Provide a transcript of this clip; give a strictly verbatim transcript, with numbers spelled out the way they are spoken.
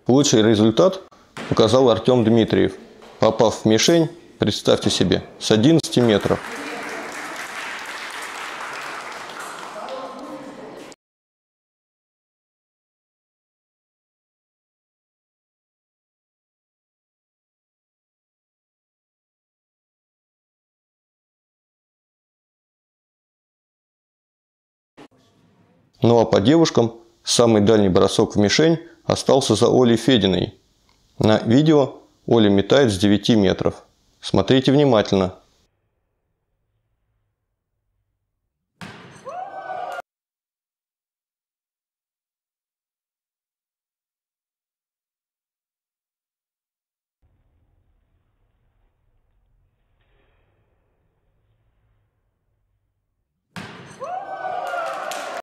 Лучший результат показал Артем Дмитриев, попав в мишень, представьте себе, с одиннадцати метров. Ну а по девушкам самый дальний бросок в мишень остался за Олей Фединой. На видео Оля метает с девяти метров. Смотрите внимательно.